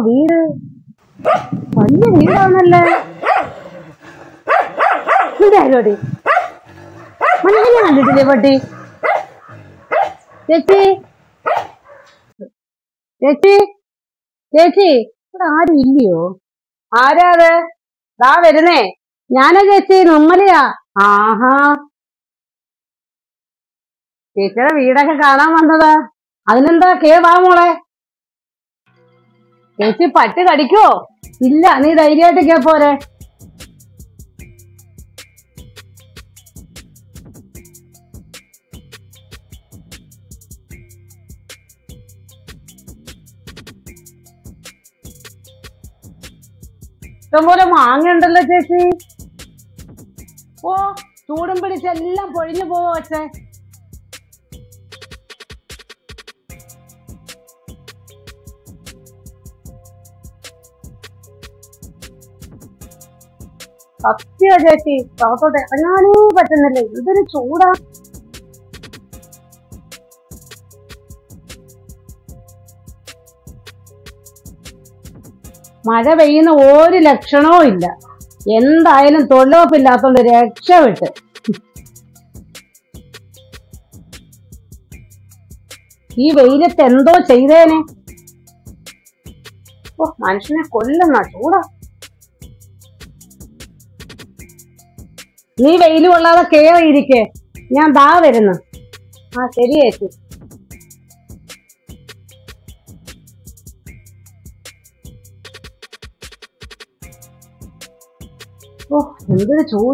വീട്? വലിയ വീടാണല്ലേ. ഇവിടെ ആരോടി മനുഷ്യനെ കണ്ടിട്ടില്ലേ പട്ടി? ചേച്ചി ചേച്ചി ചേച്ചി, ഇവിടെ ആരും ഇല്ലയോ? ആരാത്? ദാ വരുന്നേ. ഞാനാ ചേച്ചി, നമ്മലെയാ. ആഹാ, ചേച്ചിയുടെ വീടൊക്കെ കാണാൻ വന്നതാ. അതിനെന്താ, വാ മോളെ. ചേച്ചി പട്ടി കടിക്കോ? ഇല്ല, നീ ധൈര്യമായിട്ട് പോരെ. ഇഷ്ടംപോലെ മാങ്ങ ഉണ്ടല്ലോ ചേച്ചി. ഓ, ചൂടും പിടിച്ചെല്ലാം പൊഴിഞ്ഞു പോവോ പക്ഷേ. സത്യ ചേച്ചി, പുറത്തോട്ട് ഇറങ്ങാനേ പറ്റുന്നില്ല. ഇതൊരു ചൂടാ. മഴ പെയ്യുന്ന ഒരു ലക്ഷണവും ഇല്ല. എന്തായാലും തൊഴിലുറപ്പില്ലാത്തോണ്ട് രക്ഷപ്പെട്ട്. ഈ വെയിലത്ത് എന്തോ ചെയ്തേനെ. ഓ, മനുഷ്യനെ കൊല്ലുന്ന ചൂടാ. നീ വെയിൽ കൊള്ളാതെ കേറിയിരിക്കേ, ഞാൻ ദാ വരുന്നു. ആ ശരി ചേച്ചി. ഓ, എന്തൊരു ചൂട്.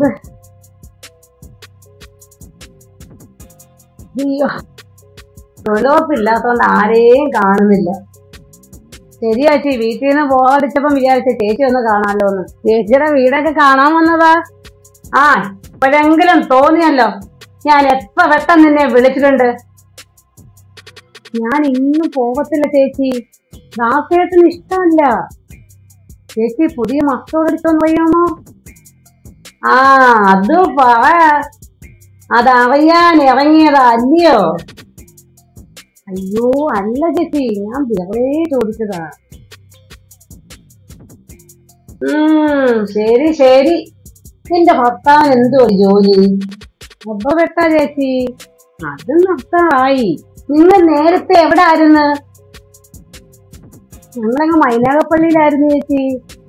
അയ്യോ, തൊഴിലുറപ്പില്ലാത്തോണ്ട് ആരെയും കാണുന്നില്ല. ശരിയാ ചേച്ചി, വീട്ടിൽ നിന്ന് പോകാടിച്ചപ്പം വിചാരിച്ച ചേച്ചി ഒന്ന് കാണാലോന്ന്. ചേച്ചിയുടെ വീടൊക്കെ കാണാൻ വന്നതാ. ആ, ഇപ്പോഴെങ്കിലും തോന്നിയല്ലോ. ഞാൻ എത്ര വട്ടം നിന്നെ വിളിച്ചിട്ടുണ്ട്. ഞാൻ ഇന്നും പോകത്തില്ല ചേച്ചി. ദാസേട്ടന് ഇഷ്ടമല്ല. ചേച്ചി പുതിയ മക്കളോടെടുത്തോന്ന് വയ്യാമോ? ആ, അത് പറ. അതറിയാൻ ഇറങ്ങിയതാ അല്ലയോ? അയ്യോ അല്ല ചേച്ചി, ഞാൻ വെറുതെ ചോദിച്ചതാ. ശരി ശരി. നിന്റെ ഭർത്താവിന് എന്തോ ജോലി? റബ്ബർ വെട്ടാ ചേച്ചി. അത് നിർത്താറായി. നിങ്ങൾ നേരത്തെ എവിടെ ആയിരുന്നു? ഞങ്ങളങ്ങ് മൈനാഗപ്പള്ളിയിലായിരുന്നു ചേച്ചി.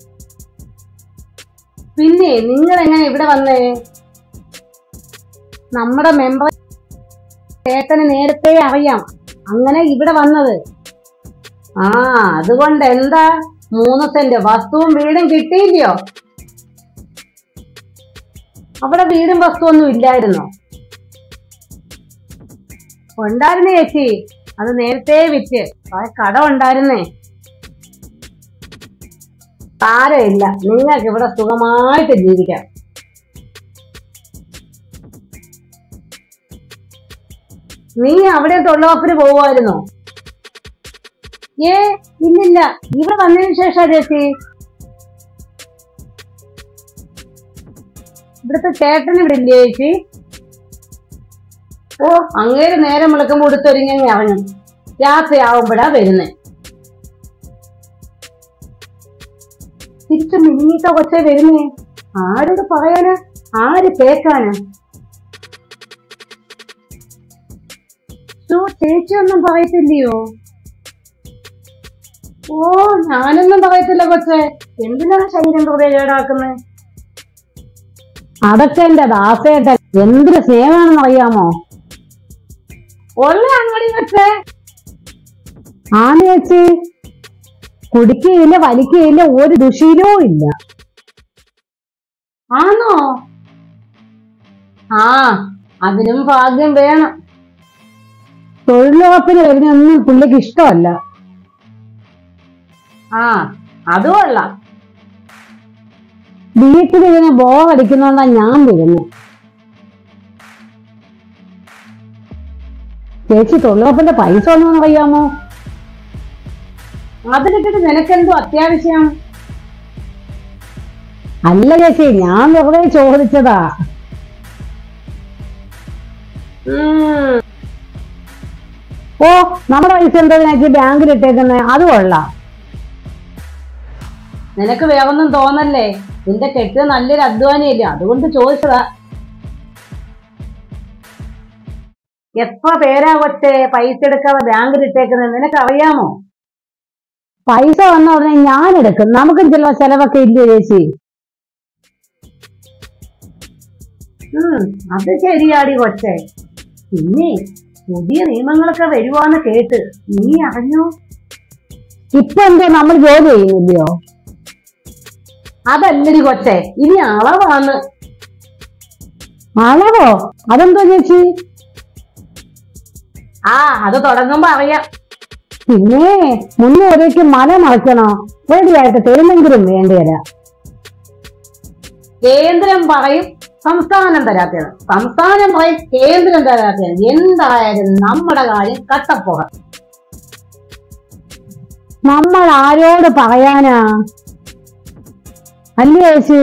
പിന്നെ നിങ്ങൾ എങ്ങനെ ഇവിടെ വന്നേ? നമ്മുടെ മെമ്പർ ചേട്ടന് നേരത്തെ അറിയാം, അങ്ങനെ ഇവിടെ വന്നത്. ആ, അതുകൊണ്ട് എന്താ 3 സെന്റ് വസ്തുവും വീടും കിട്ടിയില്ലയോ? അവിടെ വീടും വസ്തുവൊന്നും ഇല്ലായിരുന്നോ? ഉണ്ടായിരുന്നേ ചേച്ചി, അത് നേരത്തെ വിറ്റ്. കടം ഉണ്ടായിരുന്നേ. സാരമില്ല, നിങ്ങൾക്ക് ഇവിടെ സുഖമായിട്ട് ജീവിക്കാം. നീ അവിടെ തൊഴിലുറപ്പിന് പോവുമായിരുന്നോ? ഇല്ലില്ല, ഇവിടെ വന്നതിന് ശേഷാ ചേച്ചി. ഇവിടുത്തെ ചേട്ടന് ഇവിടെ ഇല്ലേ ചേച്ചി? ഓ, അങ്ങേര് നേരം വിളക്കുമ്പോ കൊടുത്തൊരുങ്ങി ഇറങ്ങും. രാത്രിയാവുമ്പോഴാ വരുന്നേ. തിരിച്ച് മിന്നിട്ട കൊച്ചേ വരുന്നേ. ആരോട് പറയാന്, ആര് കേക്കാന്? ചേച്ചി ഒന്നും പറയത്തില്ലയോ? ഓ, ഞാനൊന്നും പറയത്തില്ല കൊച്ചേ. എന്തിനാണ് ശരീരം ഹൃദയ കേടാക്കുന്നേ? അതൊക്കെ എന്റെ ദാസേട്ടൻ എന്തൊരു സ്നേഹമാണെന്ന് അറിയാമോ? ഉള്ള അങ്ങടി കൊച്ചേ. ആണ് ചേച്ചി, കുടിക്കുകയില്ല, വലിക്കുകയില്ല, ഒരു ദുശീലവും ഇല്ല. ആണോ? ആ, അതിനും ഭാഗ്യം വേണം. തൊഴിലുറപ്പിന് വരുന്നൊന്നും പുള്ളിക്ക് ഇഷ്ടമല്ല. ആ, അതുമല്ല. വീട്ടിൽ ഇതിന് ബോറടിക്കുന്നോണ്ടാ ഞാൻ വരുന്നു. ചേച്ചി തൊഴിലുറപ്പിന്റെ പൈസ ഒന്നും അറിയാമോ? അതിലിട്ടിട്ട് നിനക്കെന്തോ അത്യാവശ്യം? അല്ല ചേച്ചി, ഞാൻ വെറുതെ ചോദിച്ചതാ. ഓ, നമ്മുടെ പൈസ എന്താ ചേച്ചി ബാങ്കിൽ ഇട്ടേക്കുന്നേ? അത് കൊള്ളാം. നിനക്ക് വേറൊന്നും തോന്നല്ലേ, നിന്റെ കെട്ട് നല്ലൊരു അധ്വാനിയല്ലേ, അതുകൊണ്ട് ചോദിച്ചതാ. എത്ര പേരാ കൊച്ചേ പൈസ എടുക്കാതെ ബാങ്കിൽ ഇട്ടേക്കുന്നത്, നിനക്കറിയാമോ? പൈസ വന്ന ഉടനെ ഞാൻ എടുക്കും, നമുക്കും ചില ചെലവൊക്കെ ഇല്ലേ ചേച്ചി? അത് ശരിയാടി കൊച്ചേ. പിന്നെ പുതിയ നിയമങ്ങളൊക്കെ വരുവാന്ന് കേട്ട്, നീ അറിഞ്ഞോ? ഇപ്പൊ എന്തോ നമ്മൾ ജോലി ചെയ്യുന്നില്ലയോ? അതല്ലടി കൊച്ചേ, ഇനി അളവാണ്. അളവോ? അതെന്തോ ചേച്ചി? അത് തുടങ്ങുമ്പോ അറിയാം. പിന്നെ മുന്നോരേക്ക് മല മറയ്ക്കണോ? റെഡിയായിട്ട് തരുന്നെങ്കിലും വേണ്ടിയല്ല. കേന്ദ്രം പറയും സംസ്ഥാനം തരാത്തത്, സംസ്ഥാനം പറയും കേന്ദ്രം തരാത്തത്. എന്തായാലും നമ്മുടെ കാര്യം കട്ടപ്പോക. നമ്മൾ ആരോട് പറയാനാ അല്ലേ ചേച്ചി?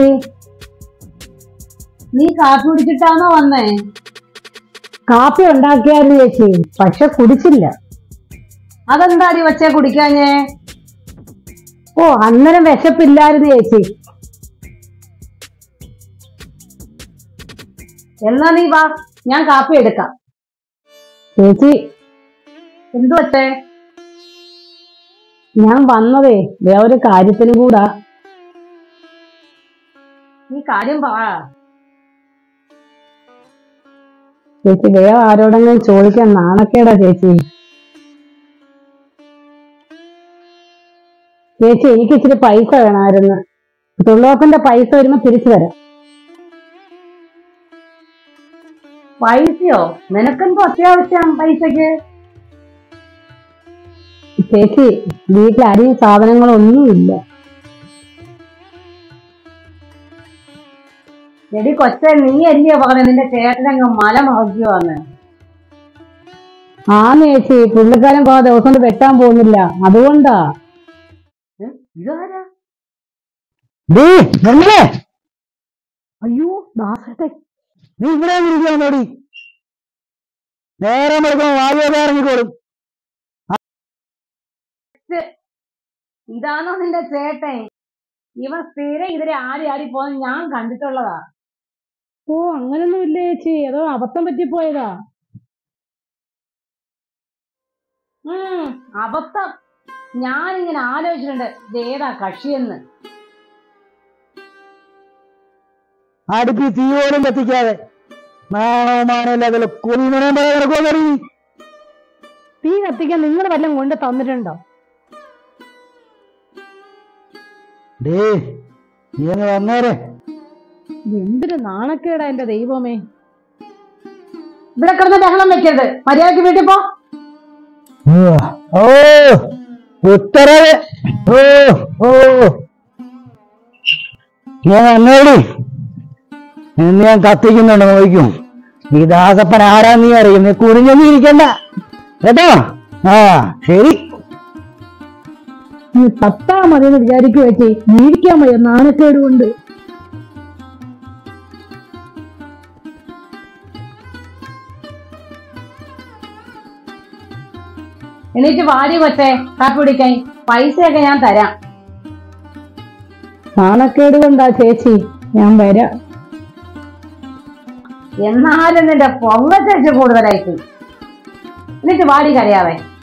നീ കാപ്പി കുടിച്ചിട്ടാണോ വന്നേ? കാപ്പി ഉണ്ടാക്കിയായിരുന്നു ചേച്ചി, പക്ഷെ കുടിച്ചില്ല. അതെന്താടി വച്ചേ കുടിക്കാഞ്ഞേ? അന്നേരം വിശപ്പില്ലായിരുന്നു ചേച്ചി. എന്നാ നീ വാ, ഞാൻ കാപ്പി എടുക്കാം. ചേച്ചി എന്തു വച്ചേ? ഞാൻ വന്നതേ വേറൊരു കാര്യത്തിന് കൂടാ. നീ കാര്യം പറ ചേച്ചി. വേറെ ആരോടെങ്കിലും ചോദിക്കാൻ നാണക്കേടാ ചേച്ചി. ചേച്ചി എനിക്ക് ഇച്ചിരി പൈസ വേണമായിരുന്നു. തൊഴിലുറപ്പിന്റെ പൈസ വരുമ്പോ തിരിച്ചു തരാം. പൈസയോ? നിനക്കെന്തോ അത്യാവശ്യം പൈസക്ക്? ചേച്ചി വീട്ടിൽ അരിയും സാധനങ്ങളൊന്നുമില്ല. എടി കൊച്ചേ, നീ അല്ലയോ പറഞ്ഞ നിന്റെ ചേട്ടനങ്ങ് മല മറയ്ക്കുവാന്ന്? ചേച്ചി, പുള്ളിക്കാരൻ കുറെ ദിവസം കൊണ്ട് വെട്ടാൻ പോകുന്നില്ല, അതുകൊണ്ടാ. ഇതാരാ? അയ്യോ ദാസേട്ടൻ, നീ ഇവിടെ ഇരിക്കാന്നോടി. നേരം ഇറങ്ങിക്കോളും. ഇതാണോ നിന്റെ ചേട്ടൻ? ഇവൻ സ്ഥിരം ഇതിലെ ആടി പോകുന്ന ഞാൻ കണ്ടിട്ടുള്ളതാ. അങ്ങനൊന്നും ഇല്ല ചേച്ചി, അതോ അബദ്ധം പറ്റിപ്പോയതാ? അബദ്ധം. ഞാനിങ്ങനെ ആലോചിച്ചിട്ടുണ്ട് ഇതേതാ കക്ഷിയെന്ന്. അടുപ്പി തീ പോലും കത്തിക്കാതെ തീ കത്തിക്കാൻ നിങ്ങൾ വല്ലതും കൊണ്ട് തന്നിട്ടുണ്ടോ? വന്നേരെ. എന്തൊരു നാണക്കേടാ എന്റെ ദൈവമേ. ഇവിടെ കിടന്ന് ബഹളം വെക്കരുത്, മര്യാദക്ക് വീട്ടിൽ പോ. ഉത്തരവ്. ഞാൻ വന്നേടി. എന്ന് ഞാൻ കത്തിക്കുന്നുണ്ടോ നോക്കും. ഈ ദാസപ്പൻ ആരാ നീ അറിയും. നീ കുനിഞ്ഞൊന്നും ഇരിക്കണ്ട കേട്ടോ. ശരി. നീ പത്താ മതിയെന്ന് വിചാരിക്കുക വെച്ചേ, ജീവിക്കാൻ വയ്യ നാണക്കേട് കൊണ്ട്. എണീറ്റ് വാരി കൊച്ചേ കാപ്പി കുടിക്കാൻ. പൈസയൊക്കെ ഞാൻ തരാം. നാണക്കേട് കൊണ്ടാ ചേച്ചി, ഞാൻ വരാം. എന്നാലും നിന്റെ പൊങ്ങ ചേച്ചി കൂടുതലായിട്ട്. എന്നിട്ട് വാടി കരയാവേ.